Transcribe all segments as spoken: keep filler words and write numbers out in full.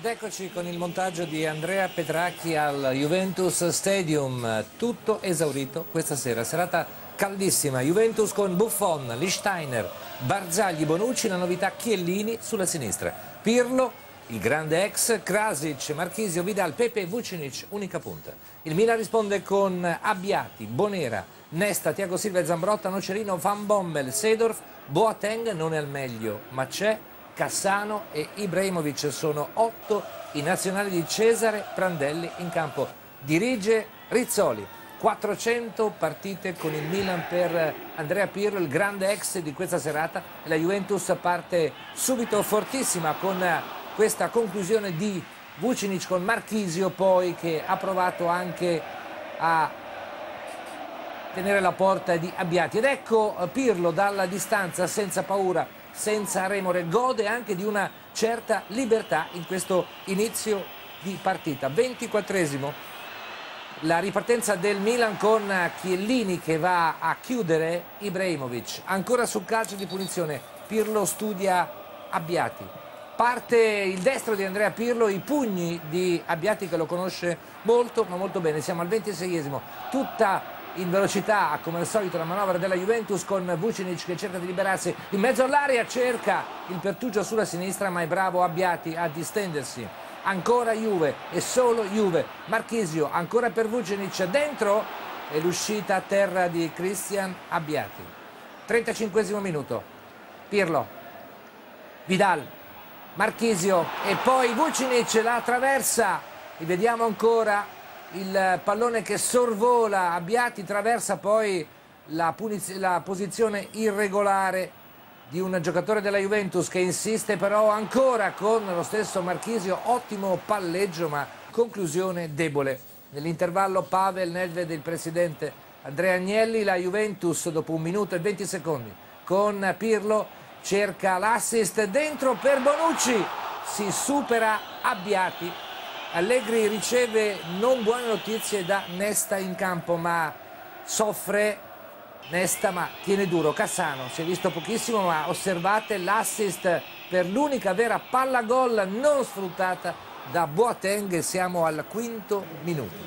Ed eccoci con il montaggio di Andrea Petracchi al Juventus Stadium, tutto esaurito questa sera, serata caldissima, Juventus con Buffon, Lichtsteiner, Barzagli, Bonucci, la novità Chiellini sulla sinistra, Pirlo, il grande ex, Krasic, Marchisio, Vidal, Pepe, Vucinic, unica punta. Il Milan risponde con Abbiati, Bonera, Nesta, Thiago Silva e Zambrotta, Nocerino, Van Bommel, Seedorf, Boateng non è al meglio, ma c'è. Cassano e Ibrahimovic, sono otto i nazionali di Cesare Prandelli in campo. Dirige Rizzoli. quattrocento partite con il Milan per Andrea Pirlo, il grande ex di questa serata. La Juventus parte subito fortissima con questa conclusione di Vucinic con Marchisio, poi che ha provato anche a tenere la porta di Abbiati. Ed ecco Pirlo dalla distanza, senza paura, senza remore, gode anche di una certa libertà in questo inizio di partita. ventiquattresimo, la ripartenza del Milan con Chiellini che va a chiudere Ibrahimovic. Ancora sul calcio di punizione, Pirlo studia Abbiati. Parte il destro di Andrea Pirlo, i pugni di Abbiati che lo conosce molto ma molto bene. Siamo al ventiseiesimo, tutta in velocità come al solito la manovra della Juventus con Vucinic che cerca di liberarsi in mezzo all'area, cerca il pertugio sulla sinistra ma è bravo Abbiati a distendersi. Ancora Juve e solo Juve, Marchisio ancora per Vucinic, dentro e l'uscita a terra di Christian Abbiati. trentacinquesimo minuto, Pirlo, Vidal, Marchisio e poi Vucinic la attraversa e vediamo ancora il pallone che sorvola Abbiati, traversa poi la, la posizione irregolare di un giocatore della Juventus che insiste però ancora con lo stesso Marchisio, ottimo palleggio ma conclusione debole. Nell'intervallo Pavel Nedved, il presidente Andrea Agnelli, la Juventus dopo un minuto e venti secondi con Pirlo cerca l'assist dentro per Bonucci, si supera Abbiati. Allegri riceve non buone notizie da Nesta in campo, ma soffre Nesta, ma tiene duro. Cassano si è visto pochissimo, ma osservate l'assist per l'unica vera palla gol non sfruttata da Boateng. Siamo al quinto minuto.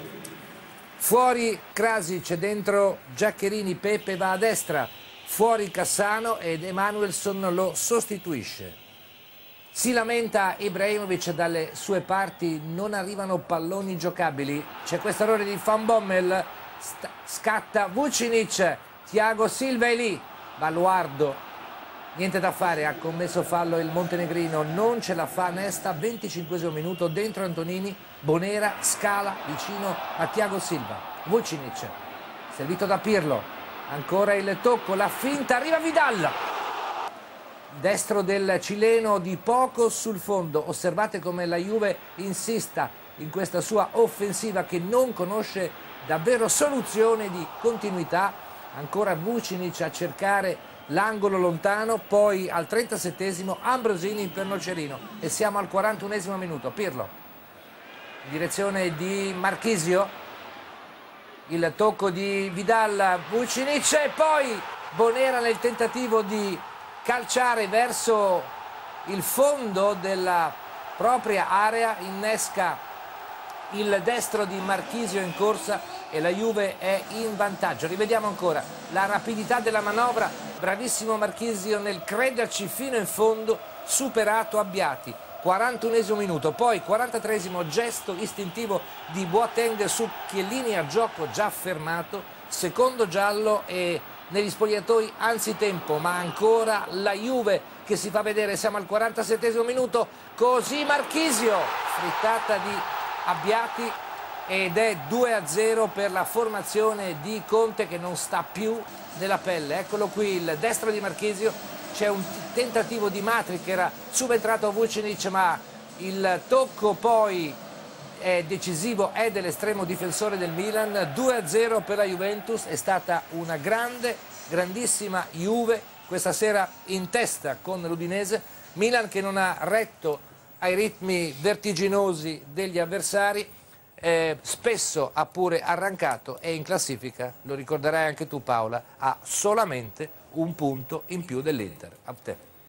Fuori Krasic, dentro Giaccherini, Pepe va a destra, fuori Cassano ed Emanuelson lo sostituisce. Si lamenta Ibrahimovic dalle sue parti, non arrivano palloni giocabili. C'è questo errore di Van Bommel, scatta Vucinic, Thiago Silva è lì, Baluardo, niente da fare, ha commesso fallo il montenegrino, non ce la fa Nesta, venticinquesimo minuto, dentro Antonini, Bonera scala vicino a Thiago Silva. Vucinic, servito da Pirlo, ancora il tocco, la finta, arriva Vidal. Destro del cileno di poco sul fondo, osservate come la Juve insista in questa sua offensiva che non conosce davvero soluzione di continuità. Ancora Vucinic a cercare l'angolo lontano, poi al trentasettesimo Ambrosini per Nocerino e siamo al quarantunesimo minuto. Pirlo in direzione di Marchisio, il tocco di Vidal, Vucinic e poi Bonera nel tentativo di calciare verso il fondo della propria area, innesca il destro di Marchisio in corsa e la Juve è in vantaggio. Rivediamo ancora la rapidità della manovra, bravissimo Marchisio nel crederci fino in fondo, superato Abbiati. quarantunesimo minuto, poi quarantatreesimo gesto istintivo di Boateng su Chiellini a gioco già fermato, secondo giallo e negli spogliatoi anzitempo, ma ancora la Juve che si fa vedere. Siamo al quarantasettesimo minuto, così Marchisio, frittata di Abbiati ed è due a zero per la formazione di Conte che non sta più nella pelle. Eccolo qui il destro di Marchisio, c'è un tentativo di Matri che era subentrato a Vucinic ma il tocco poi è decisivo, è dell'estremo difensore del Milan. Due a zero per la Juventus, è stata una grande, grandissima Juve questa sera in testa con l'Udinese. Milan che non ha retto ai ritmi vertiginosi degli avversari, eh, spesso ha pure arrancato e in classifica, lo ricorderai anche tu Paola, ha solamente un punto in più dell'Inter. A te.